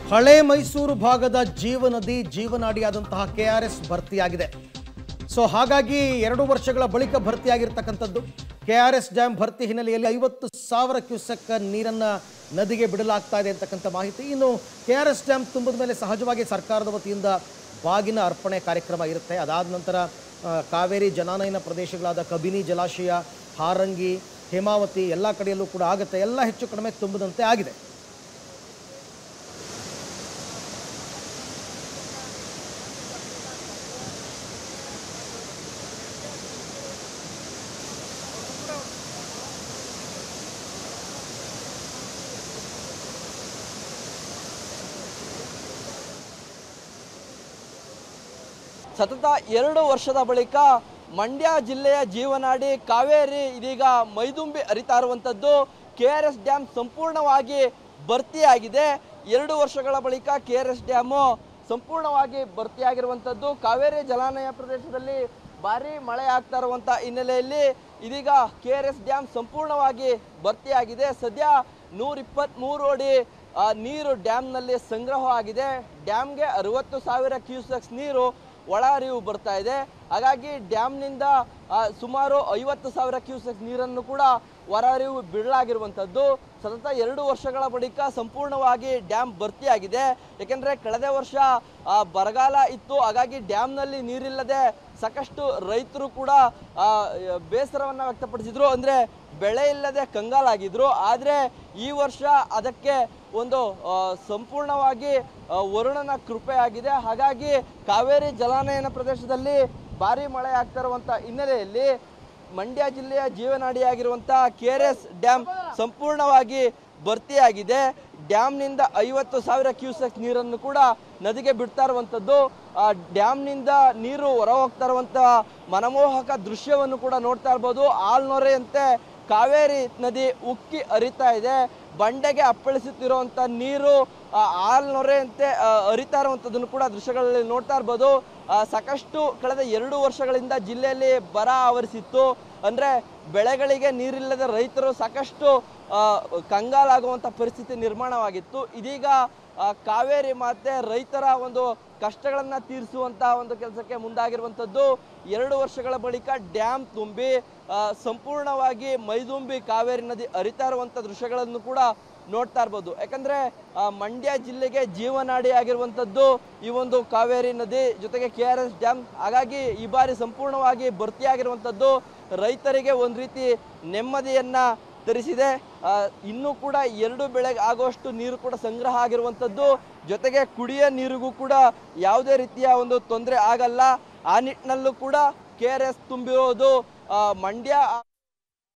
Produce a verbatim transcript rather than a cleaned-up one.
ಹಳೆ ಮೈಸೂರು ಭಾಗದ ಜೀವನದಿ ಜೀವನಾಡಿಯಾದಂತಹ KRS ಭರ್ತಿಯಾಗಿದೆ. So ಹಾಗಾಗಿ ಎರಡು ವರ್ಷಗಳ ಬಳಿಕ ಭರ್ತಿಯಾಗಿರ್ತಕ್ಕಂಥದ್ದು ಕೆಆರ್ಎಸ್ ಡ್ಯಾಮ್ ಭರ್ತಿ ಹಿನ್ನೆಲೆಯಲ್ಲಿ ಐವತ್ತು ಸಾವಿರ ಕ್ಯೂಸೆಕ್ ನೀರನ್ನು ನದಿಗೆ ಬಿಡಲಾಗ್ತಾ ಇದೆ ಅಂತಕ್ಕಂಥ ಮಾಹಿತಿ. ಇನ್ನು ಕೆಆರ್ಎಸ್ ಡ್ಯಾಮ್ ತುಂಬಿದ ಮೇಲೆ ಸಹಜವಾಗಿ ಸರ್ಕಾರದ ವತಿಯಿಂದ ಬಾಗಿನ ಅರ್ಪಣೆ ಕಾರ್ಯಕ್ರಮ ಇರುತ್ತೆ. ಅದಾದ ನಂತರ ಕಾವೇರಿ ಜಲಾನಯನ ಪ್ರದೇಶಗಳಾದ ಕಬಿನಿ ಜಲಾಶಯ, ಹಾರಂಗಿ, ಹೇಮಾವತಿ ಎಲ್ಲ ಕಡೆಯಲ್ಲೂ ಕೂಡ ಆಗುತ್ತೆ. ಎಲ್ಲ ಹೆಚ್ಚು ಕಡಿಮೆ ತುಂಬಿದಂತೆ ಆಗಿದೆ. ಸತತ ಎರಡು ವರ್ಷದ ಬಳಿಕ ಮಂಡ್ಯ ಜಿಲ್ಲೆಯ ಜೀವನಾಡಿ ಕಾವೇರಿ ಇದೀಗ ಮೈದುಂಬಿ ಹರಿತಾ ಇರುವಂಥದ್ದು. ಕೆ ಆರ್ ಎಸ್ ಡ್ಯಾಮ್ ಸಂಪೂರ್ಣವಾಗಿ ಭರ್ತಿಯಾಗಿದೆ. ಎರಡು ವರ್ಷಗಳ ಬಳಿಕ ಕೆ ಆರ್ ಎಸ್ ಡ್ಯಾಮು ಸಂಪೂರ್ಣವಾಗಿ ಭರ್ತಿಯಾಗಿರುವಂಥದ್ದು. ಕಾವೇರಿ ಜಲಾನಯ ಪ್ರದೇಶದಲ್ಲಿ ಭಾರಿ ಮಳೆ ಆಗ್ತಾ ಇರುವಂಥ ಹಿನ್ನೆಲೆಯಲ್ಲಿ ಇದೀಗ ಕೆ ಆರ್ ಎಸ್ ಡ್ಯಾಮ್ ಸಂಪೂರ್ಣವಾಗಿ ಭರ್ತಿಯಾಗಿದೆ. ಸದ್ಯ ನೂರ ಇಪ್ಪತ್ತ್ಮೂರು ಅಡಿ ನೀರು ಡ್ಯಾಮ್ನಲ್ಲಿ ಸಂಗ್ರಹವಾಗಿದೆ. ಡ್ಯಾಮ್ಗೆ ಅರವತ್ತು ಸಾವಿರ ಕ್ಯೂಸೆಕ್ಸ್ ನೀರು ಒಳ ಹರಿವು ಬರ್ತಾ ಇದೆ. ಹಾಗಾಗಿ ಡ್ಯಾಮ್ನಿಂದ ಸುಮಾರು ಐವತ್ತು ಸಾವಿರ ಕ್ಯೂಸೆಕ್ ನೀರನ್ನು ಕೂಡ ಹೊರಹರಿವು ಬಿಡಲಾಗಿರುವಂಥದ್ದು. ಸತತ ಎರಡು ವರ್ಷಗಳ ಬಳಿಕ ಸಂಪೂರ್ಣವಾಗಿ ಡ್ಯಾಮ್ ಭರ್ತಿಯಾಗಿದೆ. ಏಕೆಂದರೆ ಕಳೆದ ವರ್ಷ ಬರಗಾಲ ಇತ್ತು. ಹಾಗಾಗಿ ಡ್ಯಾಮ್ನಲ್ಲಿ ನೀರಿಲ್ಲದೆ ಸಾಕಷ್ಟು ರೈತರು ಕೂಡ ಬೇಸರವನ್ನು ವ್ಯಕ್ತಪಡಿಸಿದ್ರು. ಅಂದರೆ ಬೆಳೆ ಇಲ್ಲದೆ ಕಂಗಾಲಾಗಿದ್ರು. ಆದರೆ ಈ ವರ್ಷ ಅದಕ್ಕೆ ಒಂದು ಸಂಪೂರ್ಣವಾಗಿ ವರುಣನ ಕೃಪೆ ಆಗಿದೆ. ಹಾಗಾಗಿ ಕಾವೇರಿ ಜಲಾನಯನ ಪ್ರದೇಶದಲ್ಲಿ ಭಾರಿ ಮಳೆ ಆಗ್ತಾ ಇರುವಂಥ ಹಿನ್ನೆಲೆಯಲ್ಲಿ ಮಂಡ್ಯ ಜಿಲ್ಲೆಯ ಜೀವನಾಡಿಯಾಗಿರುವಂಥ ಕೆ ಆರ್ ಎಸ್ ಡ್ಯಾಮ್ ಸಂಪೂರ್ಣವಾಗಿ ಭರ್ತಿಯಾಗಿದೆ. ಡ್ಯಾಮ್ನಿಂದ ಐವತ್ತು ಸಾವಿರ ಕ್ಯೂಸೆಕ್ ನೀರನ್ನು ಕೂಡ ನದಿಗೆ ಬಿಡ್ತಾ ಇರುವಂಥದ್ದು. ಡ್ಯಾಮ್ನಿಂದ ನೀರು ಹೊರ ಹೋಗ್ತಾ ಇರುವಂಥ ಮನಮೋಹಕ ದೃಶ್ಯವನ್ನು ಕೂಡ ನೋಡ್ತಾ ಇರ್ಬೋದು. ಆಲ್ನೊರೆಯಂತೆ ಕಾವೇರಿ ನದಿ ಉಕ್ಕಿ ಹರಿತಾ ಇದೆ. ಬಂಡೆಗೆ ಅಪ್ಪಳಿಸುತ್ತಿರುವಂಥ ನೀರು ಆಲ್ನೊರೆಯಂತೆ ಹರಿತಾ ಇರುವಂಥದ್ದನ್ನು ಕೂಡ ದೃಶ್ಯಗಳಲ್ಲಿ ನೋಡ್ತಾ ಇರ್ಬೋದು. ಸಾಕಷ್ಟು ಕಳೆದ ಎರಡು ವರ್ಷಗಳಿಂದ ಜಿಲ್ಲೆಯಲ್ಲಿ ಬರ ಆವರಿಸಿತ್ತು. ಅಂದರೆ ಬೆಳೆಗಳಿಗೆ ನೀರಿಲ್ಲದ ರೈತರು ಸಾಕಷ್ಟು ಕಂಗಾಲಾಗುವಂಥ ಪರಿಸ್ಥಿತಿ ನಿರ್ಮಾಣವಾಗಿತ್ತು. ಇದೀಗ ಕಾವೇರಿ ಮಾತೆ ರೈತರ ಒಂದು ಕಷ್ಟಗಳನ್ನು ತೀರಿಸುವಂಥ ಒಂದು ಕೆಲಸಕ್ಕೆ ಮುಂದಾಗಿರುವಂಥದ್ದು. ಎರಡು ವರ್ಷಗಳ ಬಳಿಕ ಡ್ಯಾಮ್ ತುಂಬಿ ಸಂಪೂರ್ಣವಾಗಿ ಮೈದುಂಬಿ ಕಾವೇರಿ ನದಿ ಹರಿತಾ ಇರುವಂಥ ದೃಶ್ಯಗಳನ್ನು ಕೂಡ ನೋಡ್ತಾ ಇರ್ಬೋದು. ಯಾಕಂದರೆ ಮಂಡ್ಯ ಜಿಲ್ಲೆಗೆ ಜೀವನಾಡಿ ಆಗಿರುವಂಥದ್ದು ಈ ಒಂದು ಕಾವೇರಿ ನದಿ ಜೊತೆಗೆ ಕೆ ಆರ್ ಎಸ್ ಡ್ಯಾಮ್. ಹಾಗಾಗಿ ಈ ಬಾರಿ ಸಂಪೂರ್ಣವಾಗಿ ಭರ್ತಿಯಾಗಿರುವಂಥದ್ದು ರೈತರಿಗೆ ಒಂದು ರೀತಿ ನೆಮ್ಮದಿಯನ್ನು ತರಿಸಿದೆ. ಇನ್ನೂ ಕೂಡ ಎರಡು ಬೆಳೆಗೆ ಆಗುವಷ್ಟು ನೀರು ಕೂಡ ಸಂಗ್ರಹ ಆಗಿರುವಂಥದ್ದು. ಜೊತೆಗೆ ಕುಡಿಯೋ ನೀರಿಗೂ ಕೂಡ ಯಾವುದೇ ರೀತಿಯ ಒಂದು ತೊಂದರೆ ಆಗಲ್ಲ. ಆ ನಿಟ್ಟಿನಲ್ಲೂ ಕೂಡ ಕೆ ಆರ್ ಎಸ್ ತುಂಬಿರೋದು ಮಂಡ್ಯ